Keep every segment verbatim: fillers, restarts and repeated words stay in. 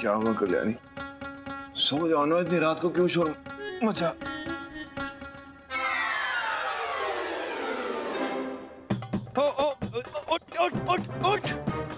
क्या हुआ कल्याणी? सो जानो, इतनी रात को क्यों शोर मचा? ओ ओ उठ उठ उठ उठ!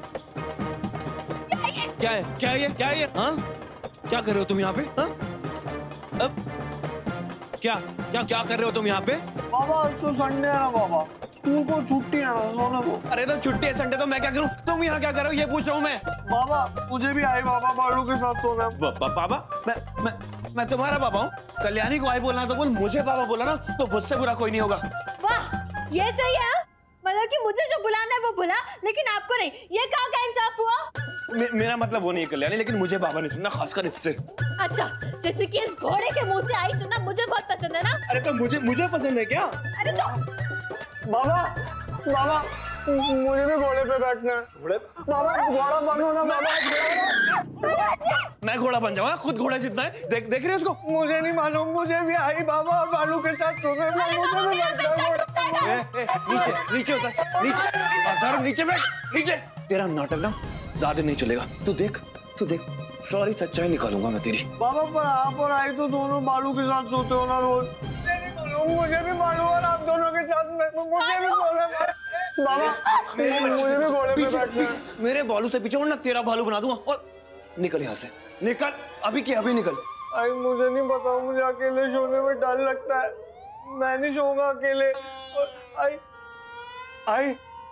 क्या है क्या है ये क्या है ये? हाँ, क्या कर रहे हो तुम यहाँ पे? हाँ, अब क्या क्या क्या कर रहे हो तुम यहाँ पे? बाबा तो संडे है ना बाबा, स्कूल को छुट्टी है ना, सोने को। अरे तो छुट्टी है संडे, तो मैं क्या करूँ? तुम यहाँ क्या कर रहे हो ये पूछ रहा हूँ मैं। बाबा मुझे भी आई बाबा बालू के साथ सोना है। बाबा बाबा मैं मैं मैं तुम्हारा पापा हूँ। कल्याणी को आई बोलना तो बोल, मुझे पापा बोला ना तो मुझसे बुरा कोई नहीं होगा। वाह, ये सही है। मतलब कि मुझे जो बुलाना है वो बुला, लेकिन आपको नहीं। ये कहाँ का इंसाफ हुआ? मे, मेरा मतलब वो नहीं है कल्याणी, लेकिन मुझे पापा ने सुनना, खासकर इससे। अच्छा, जैसे कि इस घोड़े के मुंह से आई सुनना मुझे बहुत पसंद है ना? अरे तो मुझे मुझे पसंद है क्या? अरे तो बाबा बाबा मुझे भी घोड़े पे बैठना है। घोड़े? बाबा घोड़ा बनो ना बाबा। मैं घोड़ा बन जाऊंगा, खुद घोड़ा जितना है। देख देख रहे हो उसको? मुझे नहीं मालूम, मुझे भी आई बाबा और बालू के साथ सोने में। मुझे भी बैठना है। नीचे नीचे उतर, नीचे धर्म, नीचे बैठ, नीचे। तेरा नाटक ना ज्यादा नहीं चलेगा। तू देख तू देख सारी सच्चाई निकालूंगा मैं तेरी। बाबा पर आप और आई तो दोनों बालू के साथ सोते हो ना रोज। मुझे भी मालूम है आप दोनों के साथ मुझे भी सोना है। बाबा मेरे मुझे भी घोड़े पे बैठना है। मेरे बालू से पीछे उड़ना, तेरा बालू बना दूंगा। और निकल यहाँ से, निकल अभी के अभी निकल। आई मुझे नहीं पता, मुझे अकेले सोने में डर लगता है। मैं नहीं सोऊंगा अकेले। आई आई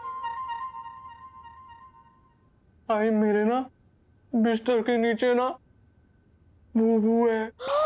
आई मेरे ना बिस्तर के नीचे ना बूबू है।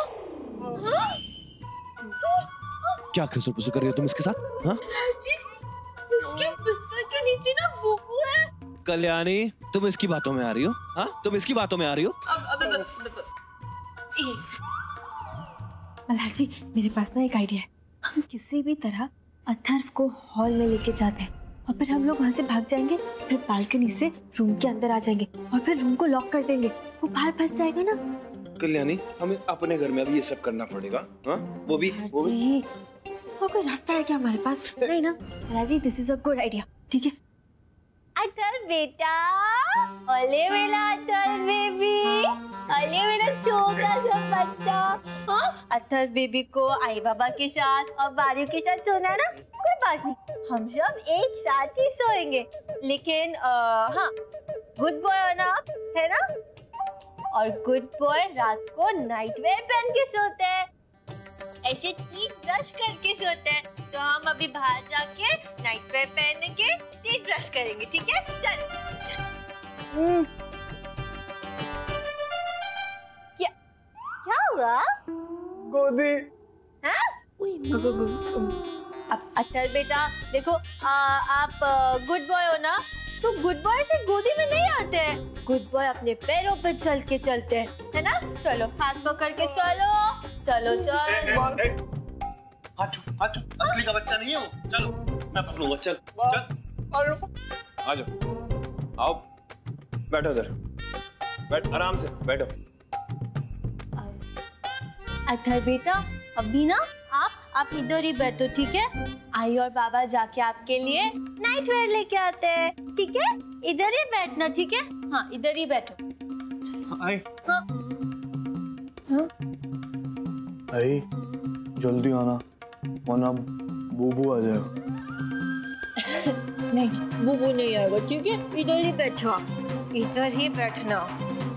क्या खुसर पुसर कर रही हो तुम इसके साथ? हाँ जी, इसके बिस्तर के नीचे ना बूबू है। कल्याणी, तुम इसकी बातों में आ रही हो? हाँ, तुम इसकी बातों में आ रही हो? अब अब अब एक सेकंड मल्हार जी, मेरे पास ना एक आइडिया है। हम किसी भी तरह अथर्व को हॉल में लेके जाते हैं और फिर हम लोग वहाँ से भाग जाएंगे, फिर बालकनी से रूम के अंदर आ जाएंगे और फिर रूम को लॉक कर देंगे। वो बाहर फंस जाएगा ना। कल्याणी, हमें अपने घर में अभी ये सब करना पड़ेगा। हाँ, वो भी वो भी और कोई रास्ता है क्या हमारे पास? नहीं ना Malhar ji, this is a good idea. ठीक है अथर्व बेटा, ओले मेरा अथर्व बेबी, ओले मेरा छोटा सा बच्चा। हाँ, अथर्व बेबी को आई बाबा के साथ और बारियों के साथ सोना है ना? कोई बात नहीं, हम सब एक साथ ही सोएंगे। लेकिन आ, हाँ, गुड बॉय हो ना आप, है ना? और गुड बॉय रात को नाइट वेयर पहन के सोते हैं, ऐसे टीथ ब्रश करके सोते हैं। तो हम अभी बाहर जाके नाइट वेयर पहन के टीथ ब्रश करेंगे, ठीक है? चल, चल। क्या क्या हुआ? गोदी। हाँ? अब अथर्व बेटा देखो, आ, आप गुड बॉय हो ना, तो गुड बॉय से गोदी में नहीं आते हैं। गुड बॉय अपने पैरों पे चल के चलते हैं, है ना? चलो हाथ पकड़ के चलो, चलो चल। हाथ छू, हाथ छू, असली का बच्चा नहीं हो। चलो मैं पकड़ूंगा, चल चल। आ जाओ, आओ, बैठो इधर, बैठ आराम से बैठो। अथर्व बेटा, अभी ना आप आप इधर ही बैठो, ठीक है? आई और बाबा जाके आपके लिए नाइट वेयर लेके आते हैं, ठीक है? इधर ही बैठना, ठीक है? हाँ, इधर ही बैठो। आई हाँ हाँ आई जल्दी आना वरना बूबू आ जाएगा। नहीं, बूबू नहीं आएगा, ठीक है? इधर ही बैठो, इधर ही बैठना।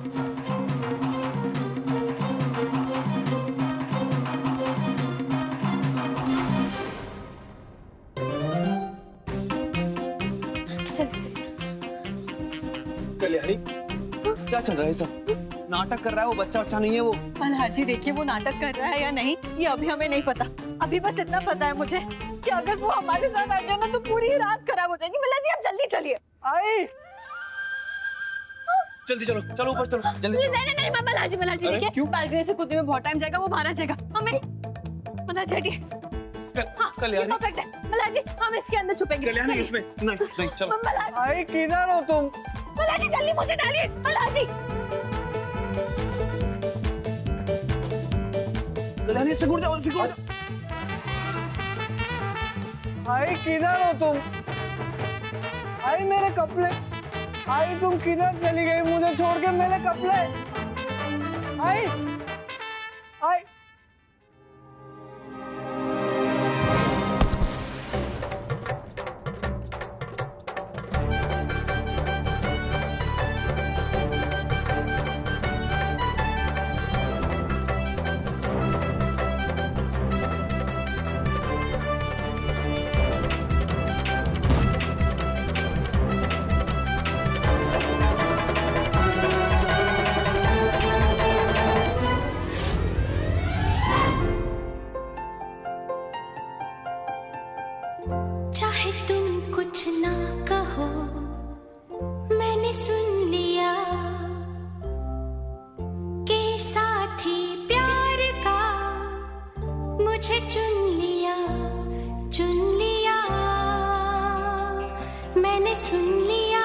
चल चल। कल्याणी, क्या चल रहा है सब? नाटक कर रहा है वो, बच्चा अच्छा नहीं है वो। मल्हार जी देखिए, वो नाटक कर रहा है या नहीं ये अभी हमें नहीं पता। अभी बस इतना पता है मुझे कि अगर वो हमारे साथ आ गया ना तो पूरी रात खराब हो जाएगी। मल्हार जी आप जल्दी चलिए। आई जल्दी चलो, चलो ऊपर चलो, जल्दी चलो। नहीं नहीं नहीं मल्हार जी, मल्हार जी देखिए, बालकनी से कूदने में बहुत टाइम जाएगा, वो बाहर आ जाएगा। हमें मल्हार जी हटिए। हाँ, कल्याणी परफेक्ट है मल्हार जी, हम इसके अंदर छुपेंगे। कल्याणी इसमें नहीं नहीं, चलो। आई किधर हो तुम? मल्हार जी जल्दी मुझे डालिए। मल्हार जी कल्याणी सिकुड़ जाओ, सिकुड़ जाओ। आई किधर हो तुम? आई मेरे कपड़े। आई तुम किधर चली गई मुझे छोड़ के? मेरे कपड़े। आई आई चाहे तुम कुछ ना कहो, मैंने सुन लिया के साथी प्यार का मुझे चुन लिया, चुन लिया, मैंने सुन लिया।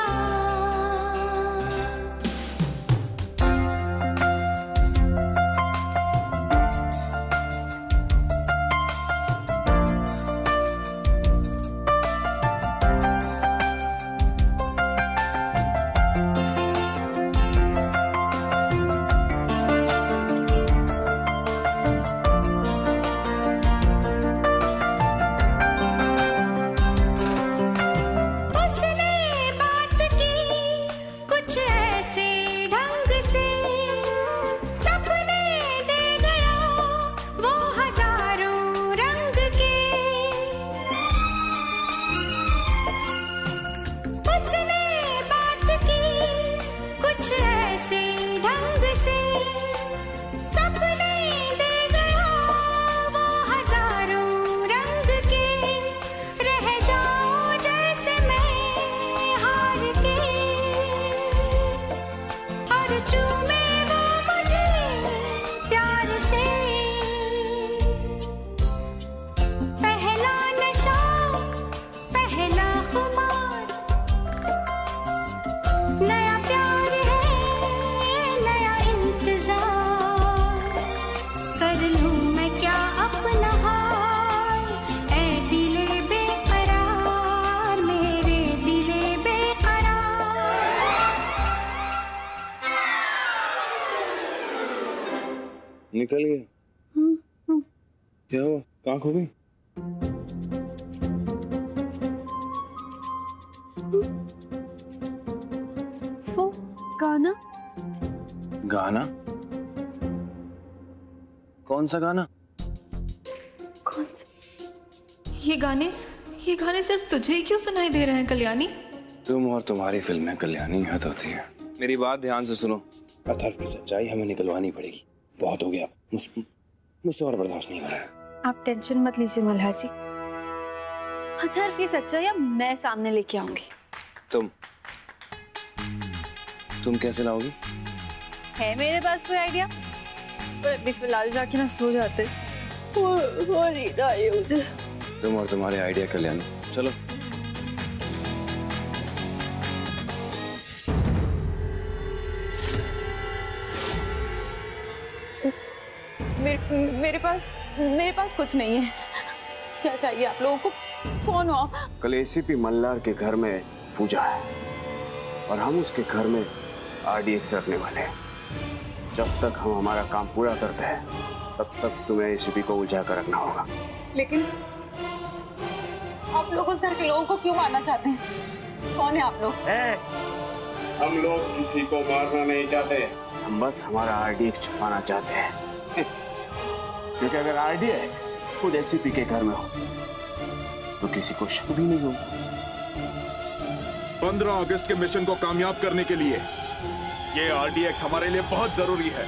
निकल गया? क्या हुआ? कहाँ खो गई? वो गाना? गाना? कौन सा गाना? कौन सा? ये गाने ये गाने सिर्फ तुझे ही क्यों सुनाई दे रहे हैं कल्याणी? तुम और तुम्हारी फिल्म में कल्याणी हद होती है। मेरी बात ध्यान से सुनो। अथर्व की सच्चाई हमें निकलवानी पड़ेगी। बहुत हो गया, मुझसे और बर्दाश्त नहीं हो रहा है। आप टेंशन मत लीजिए मल्हार जी, अथर्व की सच्चाई अब मैं सामने लेके आऊंगी। तुम तुम कैसे लाओगी? है मेरे पास कोई आइडिया? पर अभी फिलहाल जाके ना सो जाते। वो वो नींद आ रही है मुझे। तुम और तुम्हारे आइडिया कल्याणी, चलो। मेरे, मेरे पास मेरे पास कुछ नहीं है। क्या चाहिए आप लोगों को? कौन हो आप? कल एसीपी मल्हार के घर में पूजा है और हम उसके घर में आरडीएक्स रखने वाले हैं। जब तक हम हमारा काम पूरा करते हैं तब तक तुम्हें एसीपी को उलझा कर रखना होगा। लेकिन आप लोग उस घर के लोगों को क्यों मारना चाहते हैं? कौन है आप लोग? ए, हम लोग किसी को मारना नहीं चाहते, हम बस हमारा आरडीएक्स छुपाना चाहते हैं। क्योंकि अगर आरडीएक्स खुद एसीपी के घर में हो तो किसी को शक भी नहीं होगा। पंद्रह अगस्त के मिशन को कामयाब करने के लिए ये आरडीएक्स हमारे लिए बहुत जरूरी है।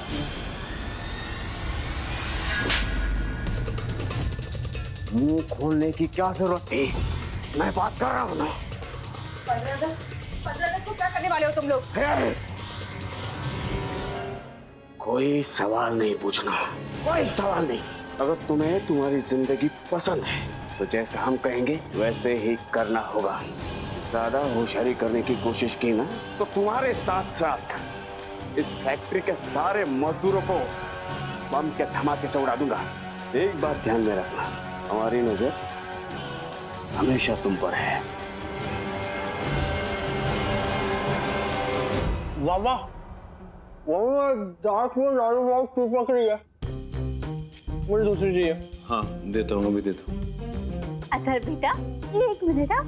मुंह खोलने की क्या जरूरत थी? मैं बात कर रहा हूं ना। पंद्रह अगस्त को क्या करने वाले हो तुम लोग? कोई सवाल नहीं पूछना, कोई सवाल नहीं। अगर तुम्हें तुम्हारी जिंदगी पसंद है तो जैसा हम कहेंगे वैसे ही करना होगा। ज्यादा होशियारी करने की कोशिश की ना तो तुम्हारे साथ साथ इस फैक्ट्री के सारे मजदूरों को बम के धमाके से उड़ा दूंगा। एक बात ध्यान में रखना, हमारी नजर हमेशा तुम पर है। वाह वाह, वो डार्क में लॉलीपॉप चिपक रही है, मुझे दूसरी चाहिए। हाँ देता हूँ, अभी देता हूँ। अथर बेटा एक मिनट। हाँ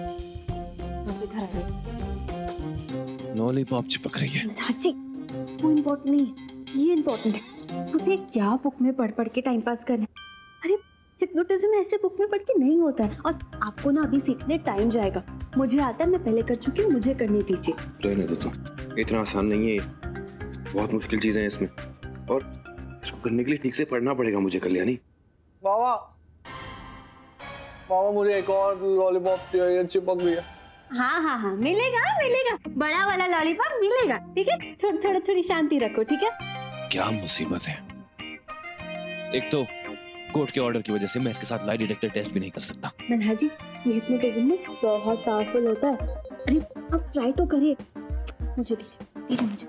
लॉलीपॉप चिपक रही है। जी वो इम्पोर्टेंट नहीं है, ये इम्पोर्टेंट है। तुम्हें क्या बुक में पढ़ पढ़ के टाइम पास करना है? अरे हिप्नोटिज्म ऐसे बुक में पढ़ के नहीं होता है, और आपको ना अभी सीखने टाइम जाएगा। मुझे आता है, मैं पहले कर चुकी हूँ, मुझे करने दीजिए। रहने दो तुम, इतना आसान नहीं है, बहुत मुश्किल चीजें हैं इसमें, और इसको करने के लिए ठीक से पढ़ना पड़ेगा मुझे कल्याणी। बाबा बाबा मुझे एक और लॉलीपॉप चाहिए, चिपक गई है। हाँ हाँ हाँ मिलेगा मिलेगा, बड़ा वाला लॉलीपॉप मिलेगा। ठीक है, थोड़ा थोड़ा थोड़ी शांति रखो। ठीक है, क्या मुसीबत है। एक तो कोर्ट के ऑर्डर की वजह से मैं इसके साथ लाई डिटेक्टर टेस्ट भी नहीं कर सकता। मल्हार जी ये हिप्नोटिज्म में बहुत पावरफुल होता है। अरे आप ट्राई तो करिए। मुझे दीजिए दीजिए मुझे।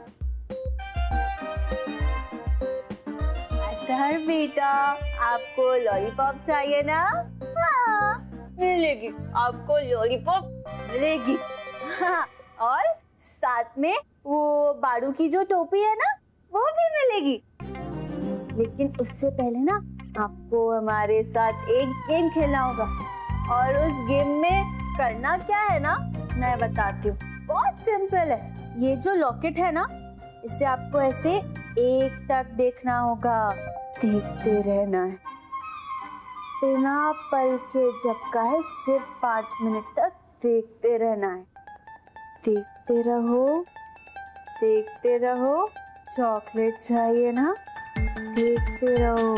अतहर बेटा आपको लॉलीपॉप चाहिए ना? हाँ मिलेगी, आपको लॉलीपॉप मिलेगी। हाँ, और साथ में वो बाड़ू की जो टोपी है ना वो भी मिलेगी। लेकिन उससे पहले ना आपको हमारे साथ एक गेम खेलना होगा, और उस गेम में करना क्या है ना मैं बताती हूँ। बहुत सिंपल है। ये जो लॉकेट है ना इसे आपको ऐसे एक टक देखना होगा, देखते रहना है बिना पल के झपकाए, सिर्फ पाँच मिनट तक देखते रहना है। देखते रहो देखते रहो। चॉकलेट चाहिए ना? देखते रहो।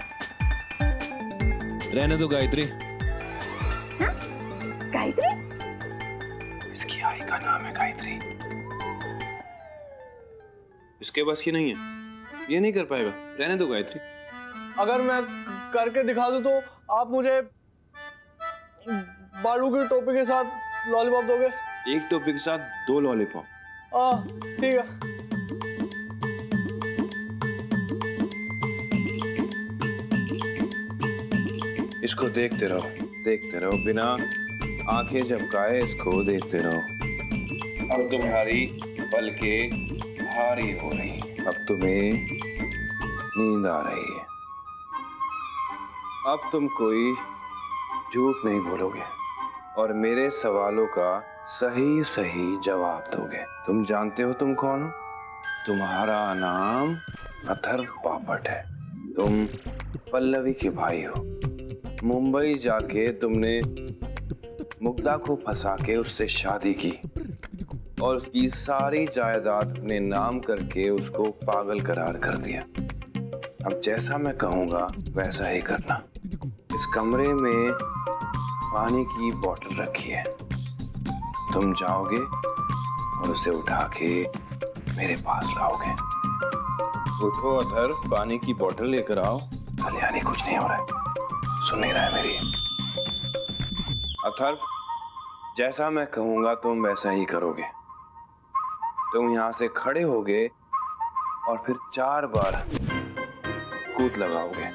रहने दो गायत्री। हाँ? गायत्री? इसकी आई का नाम है गायत्री। इसके बस की नहीं है, ये नहीं कर पाएगा। रहने दो गायत्री। अगर मैं करके दिखा दूं तो आप मुझे बालू की टोपी के साथ लॉलीपॉप दोगे? एक टोपी के साथ दो लॉलीपॉप? हाँ ठीक है। इसको देखते रहो, देखते रहो, बिना आंखें झपकाए इसको देखते रहो। अब तुम्हारी पलकें भारी हो रही, अब तुम्हें नींद आ रही है। अब तुम कोई झूठ नहीं बोलोगे और मेरे सवालों का सही सही जवाब दोगे। तुम जानते हो तुम कौन हो? तुम्हारा नाम अथर्व बापट है। तुम पल्लवी के भाई हो। मुंबई जाके तुमने मुग्धा को फंसा के उससे शादी की और उसकी सारी जायदाद अपने नाम करके उसको पागल करार कर दिया। अब जैसा मैं कहूँगा वैसा ही करना। इस कमरे में पानी की बोतल रखी है, तुम जाओगे और उसे उठा के मेरे पास लाओगे। उठो अथर्व, पानी की बोतल लेकर आओ। कल्याणी कुछ नहीं हो रहा है, सुन नहीं रहा है मेरी। अथर्व, जैसा मैं कहूंगा तुम वैसा ही करोगे। तुम यहां से खड़े होगे और फिर चार बार कूद लगाओगे।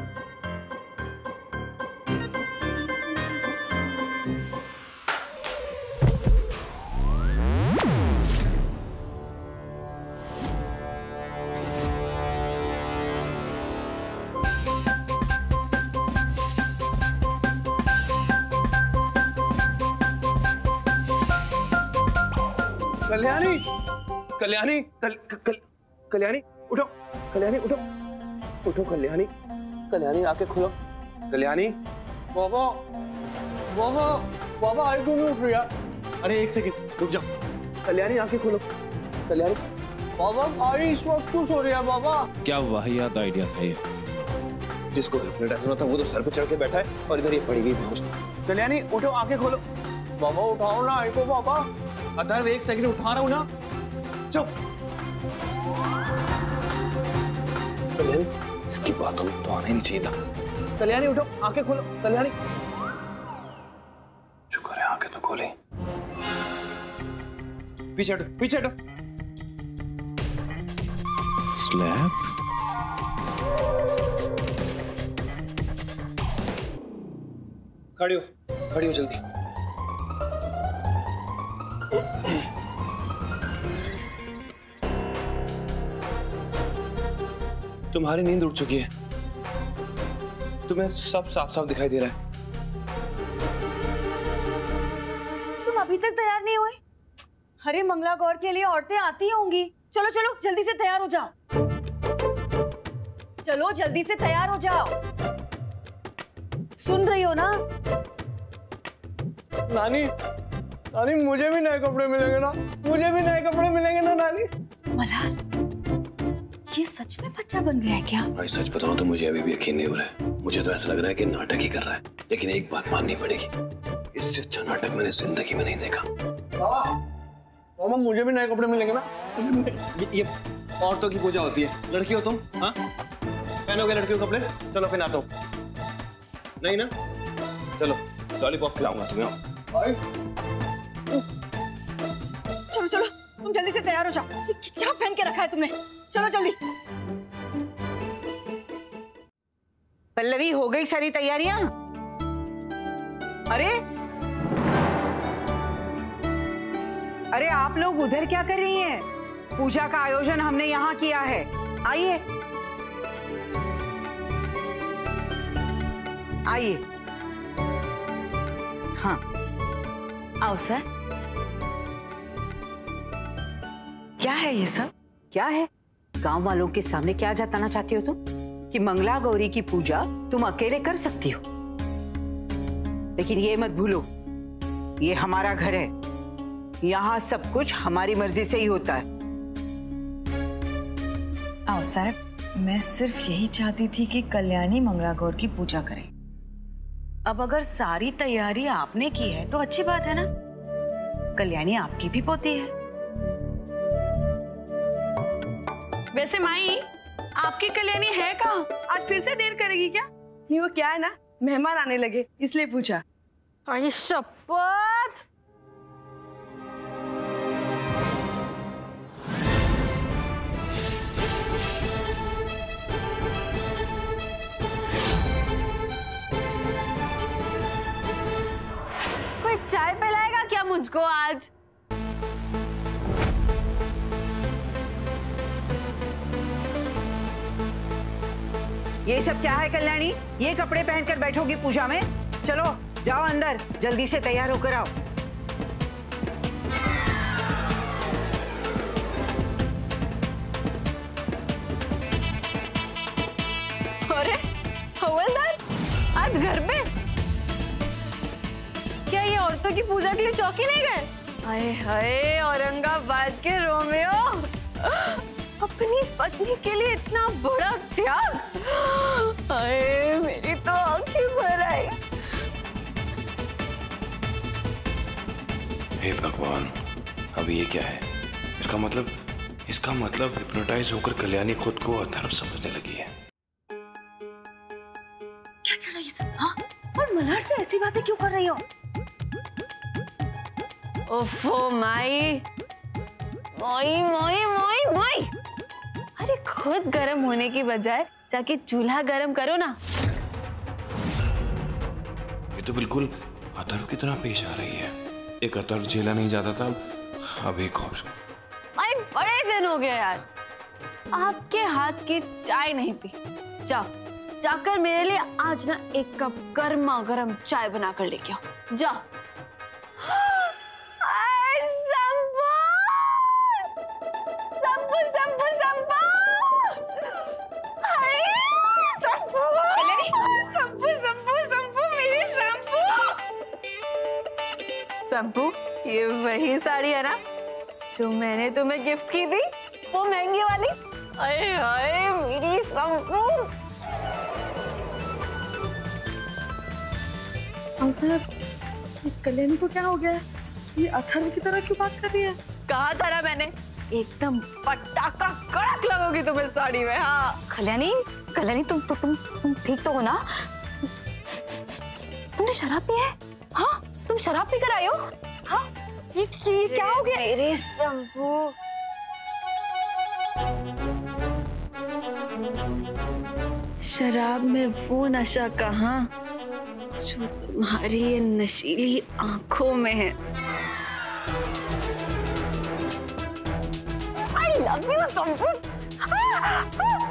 कल्याणी, कल्याणी, कल, कल, कल्याणी उठो, कल्याणी उठो, उठो कल्याणी, कल्याणी आके खुलो, कल्याणी। बाबा, बाबा, बाबा आई क्यों नहीं उठ रही यार? अरे एक सेकंड रुक जाओ, कल्याणी आके खुलो, कल्याणी। बाबा आई इस वक्त क्यों सो रही है बाबा? क्या वाहियात आइडिया था ये। जिसको हिप्नोटाइज होना था वो तो सर पे चढ़ के बैठा है और इधर ये पड़ी गई बेहोश। कल्याणी उठो, आके खोलो। बाबा उठाओ ना आई को बाबा। अथर्व एक सेकंड उठा रहा हूं ना, चुप। कल्याणी, इसकी बातों में तो आना ही नहीं चाहिए था। कल्याणी उठो, आंखें खोलो। कल्याणी, शुक्र है आंखें तो खोली। पीछे हटो, पीछे हटो। स्लैप। खड़ी हो, खड़ी हो जल्दी। तुम्हारी नींद उड़ चुकी है, तुम्हें सब साफ साफ दिखाई दे रहा है। तुम अभी तक तैयार नहीं हुए? अरे मंगला गौर के लिए औरतें आती होंगी। चलो चलो जल्दी से तैयार हो जाओ, चलो जल्दी से तैयार हो जाओ। सुन रही हो ना? नानी, नानी मुझे भी नए कपड़े मिलेंगे ना? मुझे भी नए कपड़े मिलेंगे ना नानी? मल्हार, ये सच में बच्चा बन गया है क्या? भाई सच बताऊं तो मुझे अभी भी यकीन नहीं हो रहा है। मुझे तो ऐसा लग रहा है कि नाटक ही कर रहा है। लेकिन एक बात माननी पड़ेगी, इससे अच्छा नाटक मैंने जिंदगी में नहीं देखा। बाबा, बाबा मुझे भी नए कपड़े मिलेंगे ना? ये, ये औरतों की पूजा होती है, लड़की हो तुम? हाँ, पहनोगे लड़कियों कपड़े? चलो फिर आता हूँ। नहीं ना? चलो लॉलीपॉप खिलाऊंगा तुम्हें। चलो चलो तुम जल्दी से तैयार हो जाओ। क्या पहन के रखा है तुमने? चलो जल्दी। पल्लवी, हो गई सारी तैयारियां? अरे अरे आप लोग उधर क्या कर रही हैं? पूजा का आयोजन हमने यहाँ किया है, आइए आइए। हाँ आओ सर। क्या है ये सब? क्या है? गांव वालों के सामने क्या जताना चाहती हो तुम? कि मंगला गौरी की पूजा तुम अकेले कर सकती हो? लेकिन ये मत भूलो, ये हमारा घर है, यहाँ सब कुछ हमारी मर्जी से ही होता है। आओ साहब, मैं सिर्फ यही चाहती थी कि कल्याणी मंगला गौर की पूजा करे। अब अगर सारी तैयारी आपने की है तो अच्छी बात है ना? कल्याणी आपकी भी पोती है। वैसे माई, आपकी कल्याणी है कहाँ? आज फिर से देर करेगी क्या? नहीं, वो क्या है ना, मेहमान आने लगे इसलिए पूछा। अरे शपथ! कोई चाय पिलाएगा क्या मुझको आज? ये सब क्या है कल्याणी? ये कपड़े पहनकर बैठोगी पूजा में? चलो जाओ अंदर, जल्दी से तैयार होकर आओ। अरे हवलदार, आज घर पे? क्या ये औरतों की पूजा के लिए चौकी नहीं गए? हाय हाय, औरंगाबाद के रोमियो, अपनी पत्नी के लिए इतना बड़ा त्याग! हाय, मेरी तो आंखें भर आई। हे भगवान, अब ये क्या है? इसका मतलब इसका मतलब हिप्नोटाइज होकर कल्याणी खुद को अथर्व समझने लगी है। क्या चल रहा है ये सब? हाँ, और मल्हार से ऐसी बातें क्यों कर रही हो? ओफो माई, माई माई माई माई, अरे खुद गर्म होने की बजाय जाके चूल्हा गर्म करो ना। ये तो बिल्कुल अथर्व की तरह पेश आ रही है। एक अथर्व झेला नहीं जाता था, अब एक और। माई, बड़े दिन हो गए यार, आपके हाथ की चाय नहीं पी। जाओ जाकर मेरे लिए आज ना एक कप गर्मा गर्म चाय बना कर लेके आओ, जाओ। संपू, ये वही साड़ी है ना जो मैंने तुम्हें गिफ्ट की थी, वो महंगी वाली? अरे हाय मेरी संपू। हाँ सर, कल्याणी को क्या हो गया? ये अथर्व की तरह क्यों बात कर रही है? कहा था ना मैंने, एकदम पटाखा कड़क लगोगी तुम इस साड़ी में। हाँ कल्याणी, कल्याणी तुम तो तुम तुम ठीक तो हो ना? तुमने शराब पी है? हाँ, तुम शराब पी कर आए हो? हाँ, ये, ये क्या हो गया? मेरे संपू, शराब में वो नशा कहाँ जो तुम्हारी ये नशीली आंखों में है। I love you, संपू।